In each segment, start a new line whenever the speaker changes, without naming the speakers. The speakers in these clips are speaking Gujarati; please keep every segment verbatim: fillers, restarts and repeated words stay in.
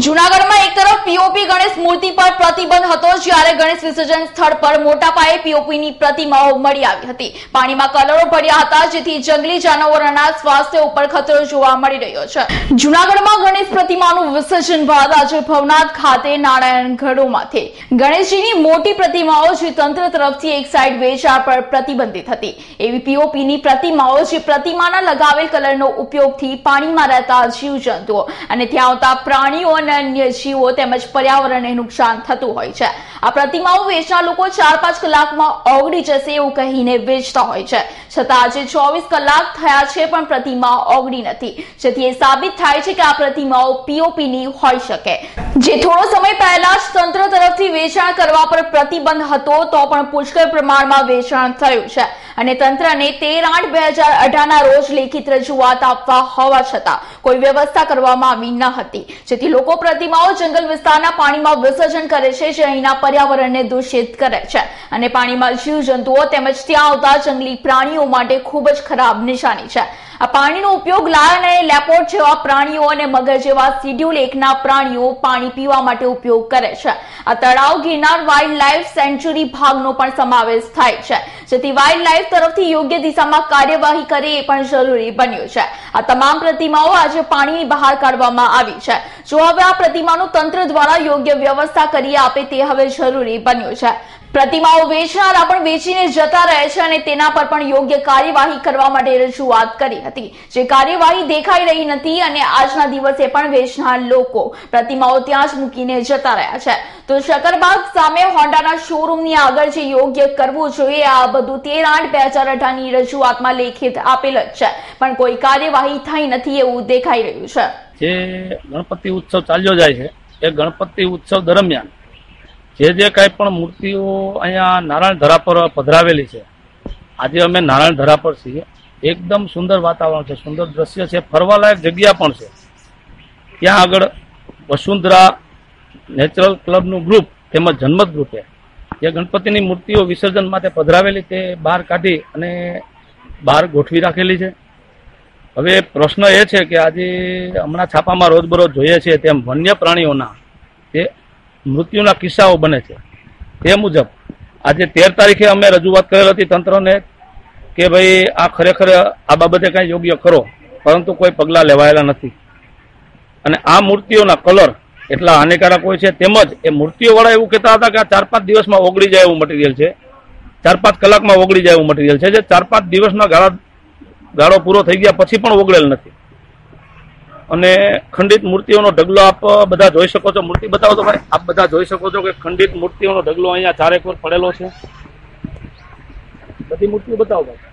જૂનાગઢમાં એક તરફ પીઓપી ગણેશ મૂર્તિ પર પ્રતિબંધ હતો, જ્યારે ગણેશ વિસર્જન સ્થળ પર મોટા પાયે પીઓપીની પ્રતિમાઓ મળી આવી હતી. પાણીમાં કલરો પડ્યા હતા, જેથી જંગલી જાનવરોના સ્વાસ્થ્ય ઉપર ખતરો જોવા મળી રહ્યો છે. જૂનાગઢમાં ગણેશ પ્રતિમાનું વિસર્જન બાદ આજે ભવનાથ ખાતે નારાયણગઢોમાંથી ગણેશજીની મોટી પ્રતિમાઓ જે તંત્ર તરફથી એક સાઈડ વેચાણ પર પ્રતિબંધિત હતી, એવી પીઓપીની પ્રતિમાઓ જે પ્રતિમાના લગાવેલ કલરનો ઉપયોગથી પાણીમાં રહેતા જીવજંતુઓ અને ત્યાં આવતા પ્રાણીઓ અન્ય જીવો તેમજ પર્યાવરણને નુકસાન થતું હોય છે. આ પ્રતિમાઓ વેચનાર લોકો ચાર પાંચ કલાકમાં ઓગળી જશે એવું કહીને વેચતા હોય છે, છતાં આજે ચોવીસ કલાક થયા છે પણ પ્રતિમા ઓગળી નથી, જેથી એ સાબિત થાય છે કે આ પ્રતિમાઓ પીઓપીની હોઈ શકે. જે થોડો સમય પહેલા જ તંત્ર તરફથી વેચાણ કરવા પર પ્રતિબંધ હતો, તો પણ પુષ્કળ પ્રમાણમાં વેચાણ થયું છે અને તંત્રને તેર આઠ બે હજાર અઢાર ના રોજ લેખિત રજૂઆત આપવા હોવા છતાં કોઈ વ્યવસ્થા કરવામાં આવી ન હતી, જેથી લોકો પ્રતિમાઓ જંગલ વિસ્તારના પાણીમાં વિસર્જન કરે છે, જે અહીંના પર્યાવરણને દૂષિત કરે છે અને પાણીમાં જીવજંતુઓ તેમજ ત્યાં આવતા જંગલી પ્રાણીઓ માટે ખૂબ જ ખરાબ નિશાની છે. આ પાણીનો ઉપયોગ લાયન અને લેપોર્ડ જેવા પ્રાણીઓ અને મગર જેવા શિડ્યુલ એકના પ્રાણીઓ પાણી પીવા માટે ઉપયોગ કરે છે. આ તળાવ ગિરનાર વાઇલ્ડ લાઇફ સેન્ચ્યુરી ભાગનો પણ સમાવેશ થાય છે, જેથી વાઇલ્ડ લાઇફ તરફથી યોગ્ય દિશામાં કાર્યવાહી કરે એ પણ જરૂરી બન્યું છે. આ તમામ પ્રતિમાઓ આજે પાણીની બહાર કાઢવામાં આવી છે. જો હવે આ પ્રતિમાનું તંત્ર દ્વારા યોગ્ય વ્યવસ્થા કરી આપે તે હવે જરૂરી બન્યું છે. પ્રતિમાઓ વેચનારા પણ વેચીને જતા રહે છે અને તેના પર પણ યોગ્ય કાર્યવાહી કરવા માટે રજૂઆત કરી હતી, જે કાર્યવાહી દેખાઈ રહી નથી અને આજના દિવસે પણ વેચનાર લોકો પ્રતિમાઓ ત્યાં જ મૂકીને જતા રહ્યા છે. તો શકરબાગ સામે હોન્ડાના શોરૂમની આગળ જે યોગ્ય કરવું જોઈએ, આ બધું તેર આઠ બે હજાર અઢાર ની રજૂઆતમાં લેખિત આપેલ જ છે, પણ કોઈ કાર્યવાહી થઈ નથી એવું દેખાઈ રહ્યું છે.
જે ગણપતિ ઉત્સવ ચાલ્યો જાય છે, એ ગણપતિ ઉત્સવ દરમિયાન જે જે કઈ પણ મૂર્તિઓ અહીંયા નારાયણ ધરા પર પધરાવેલી છે, આજે અમે નારાયણ ધરા પર છીએ. એકદમ સુંદર વાતાવરણ છે, સુંદર દ્રશ્ય છે, ફરવાલાયક જગ્યા પણ છે. ત્યાં આગળ વસુંધરા નેચરલ ક્લબનું ગ્રુપ તેમજ જન્મત ગ્રુપે જે ગણપતિની મૂર્તિઓ વિસર્જન માટે પધરાવેલી તે બહાર કાઢી અને બહાર ગોઠવી રાખેલી છે. હવે પ્રશ્ન એ છે કે આજે હમણાં છાપામાં રોજબરોજ જોઈએ છે તેમ વન્ય પ્રાણીઓના તે મૃત્યુના કિસ્સાઓ બને છે. તે મુજબ આજે તેર તારીખે અમે રજૂઆત કરેલ હતી તંત્રને કે ભાઈ આ ખરેખર આ બાબતે કઈ યોગ્ય કરો, પરંતુ કોઈ પગલાં લેવાયેલા નથી. અને આ મૂર્તિઓના કલર એટલા હાનિકારક હોય છે, તેમજ એ મૂર્તિઓવાળા એવું કહેતા હતા કે આ ચાર પાંચ દિવસમાં ઓગળી જાય એવું મટીરિયલ છે, ચાર પાંચ કલાકમાં ઓગળી જાય એવું મટીરિયલ છે, જે ચાર પાંચ દિવસના ગાળા ગાળો પૂરો થઈ ગયા પછી પણ ઓગળેલ નથી. અને ખંડિત મૂર્તિઓનો ઢગલો આપ બધા જોઈ શકો છો. મૂર્તિ બતાવો તો ભાઈ, આપ બધા જોઈ શકો છો કે ખંડિત મૂર્તિઓનો ઢગલો અહીંયા ચારેક વાર પડેલો છે. બધી મૂર્તિઓ બતાવો ભાઈ.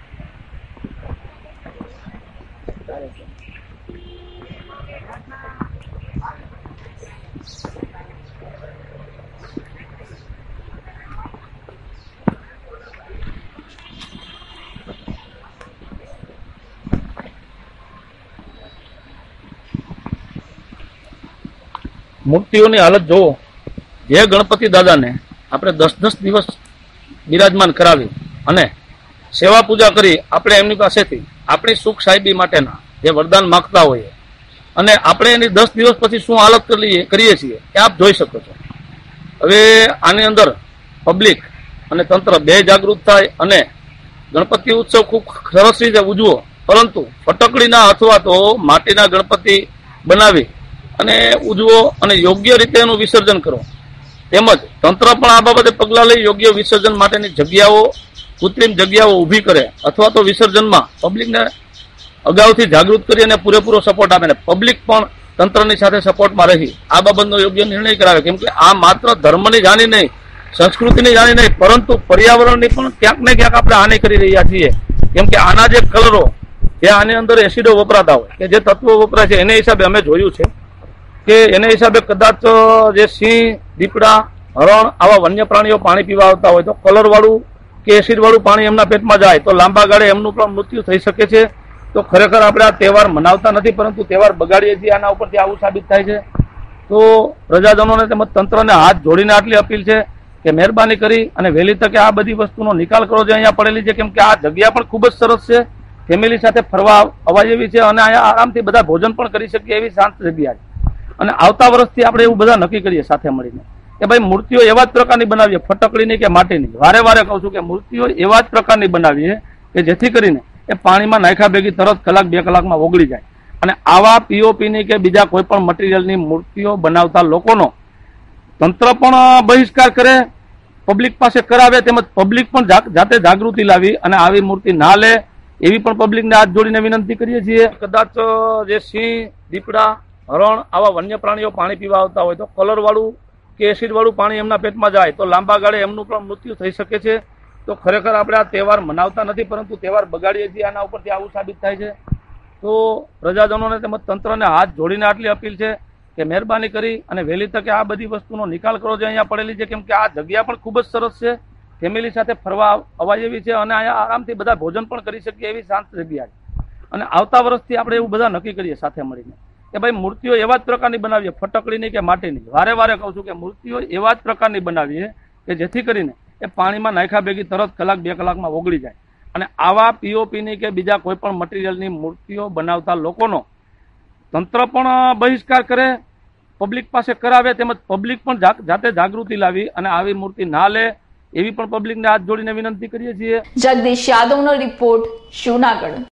મૂર્તિઓની હાલત જોવો. જે ગણપતિ દાદાને આપણે દસ દસ દિવસ બિરાજમાન કરાવી અને સેવા પૂજા કરી આપણે એમની પાસેથી આપણી સુખ સાહેબી માટેના જે વરદાન માગતા હોઈએ અને આપણે એની દસ દિવસ પછી શું હાલત કરીએ છીએ એ આપ જોઈ શકો છો. હવે આની અંદર પબ્લિક અને તંત્ર બે જાગૃત થાય અને ગણપતિ ઉત્સવ ખૂબ સરસ રીતે ઉજવો, પરંતુ ફટકડીના અથવા તો માટીના ગણપતિ બનાવી અને ઉજવો અને યોગ્ય રીતે એનું વિસર્જન કરો. તેમજ તંત્ર પણ આ બાબતે પગલાં લઈ યોગ્ય વિસર્જન માટેની જગ્યાઓ, કૃત્રિમ જગ્યાઓ ઊભી કરે અથવા તો વિસર્જનમાં પબ્લિકને અગાઉથી જાગૃત કરી અને પૂરેપૂરો સપોર્ટ આપે. પબ્લિક પણ તંત્રની સાથે સપોર્ટમાં રહી આ બાબતનો યોગ્ય નિર્ણય કરાવે, કેમ કે આ માત્ર ધર્મની જાણી નહીં, સંસ્કૃતિની જાણી નહીં, પરંતુ પર્યાવરણની પણ ક્યાંક ને ક્યાંક આપણે હાનિ કરી રહ્યા છીએ. કેમ કે આના જે કલરો, જે આની અંદર એસિડો વપરાતા હોય કે જે તત્વો વપરાય છે, એને હિસાબે અમે જોયું છે કે એને હિસાબે કદાચ જે સિંહ, દીપડા, હરણ આવા વન્ય પ્રાણીઓ પાણી પીવા આવતા હોય તો કલર વાળું કે એસિડ વાળું પાણી એમના પેટમાં જાય તો લાંબા ગાળે એમનું પણ મૃત્યુ થઈ શકે છે. તો ખરેખર આપણે આ તહેવાર મનાવતા નથી, પરંતુ તહેવાર બગાડીએ છીએ. આના ઉપરથી આવું સાબિત થાય છે. તો પ્રજાજનોને તેમજ તંત્રને હાથ જોડીને આટલી અપીલ છે કે મહેરબાની કરી અને વહેલી તકે આ બધી વસ્તુનો નિકાલ કરો જે અહીંયા પડેલી છે, કેમ કે આ જગ્યા પણ ખૂબ જ સરસ છે, ફેમિલી સાથે ફરવા અવાય એવી છે અને અહીંયા આરામથી બધા ભોજન પણ કરી શકીએ એવી શાંત જગ્યા છે. અને આવતા વર્ષથી આપણે એવું બધા નક્કી કરીએ સાથે મળીને કે ભાઈ મૂર્તિઓ એવા જ પ્રકારની બનાવીએ, ફટકડીની કે માટીની. વારે વારે કહું છું કે મૂર્તિઓ એવા જ પ્રકારની બનાવીએ કે જેથી કરીને એ પાણીમાં નાખ્યા ભેગી તરત કલાક બે કલાકમાં ઓગળી જાય. અને આવા પીઓપીની કે બીજા કોઈ પણ મટીરિયલની મૂર્તિઓ બનાવતા લોકોનો તંત્ર પણ બહિષ્કાર કરે, પબ્લિક પાસે કરાવે, તેમજ પબ્લિક પણ જાતે જાગૃતિ લાવી અને આવી મૂર્તિ ના લે એવી પણ પબ્લિકને હાથ જોડીને વિનંતી કરીએ છીએ. કદાચ જે સિંહ, દીપડા, હરણ આવા વન્ય પ્રાણીઓ પાણી પીવા આવતા હોય તો કલર વાળું કે એસિડ વાળું પાણી એમના પેટમાં જાય તો લાંબા ગાળે એમનું પણ મૃત્યુ થઈ શકે છે. તો ખરેખર આપણે આ તહેવાર મનાવતા નથી, પરંતુ તહેવાર બગાડીએ છીએ. આના ઉપરથી આવું સાબિત થાય છે. તો પ્રજાજનોને તેમજ તંત્રને હાથ જોડીને આટલી અપીલ છે કે મહેરબાની કરી અને વહેલી તકે આ બધી વસ્તુનો નિકાલ કરો જે અહીંયા પડેલી છે. કેમ કે આ જગ્યા પણ ખૂબ જ સરસ છે, ફેમિલી સાથે ફરવા અવાય એવી છે અને અહીંયા આરામથી બધા ભોજન પણ કરી શકીએ એવી શાંત જગ્યા છે. અને આવતા વર્ષથી આપણે એવું બધા નક્કી કરીએ સાથે મળીને કે ભાઈ મૂર્તિઓ એવા જ પ્રકારની બનાવીએ, ફટકડીની કે માટીની. વારે વારે કહું છું કે મૂર્તિઓ એવા જ પ્રકારની બનાવીએ કે જેથી કરીને એ પાણીમાં નાખ્યા ભેગી તરત કલાક બે કલાકમાં ઓગળી જાય. અને આવા પીઓપીની કે બીજા કોઈ પણ મટીરિયલની મૂર્તિઓ બનાવતા લોકોનો તંત્ર પણ બહિષ્કાર કરે, પબ્લિક પાસે કરાવે, તેમજ પબ્લિક પણ જાતે જાગૃતિ લાવી અને આવી મૂર્તિ ના લે એવી પણ પબ્લિકને હાથ જોડીને વિનંતી કરીએ છીએ.
જગદીશ યાદવનો રિપોર્ટ, જૂનાગઢ.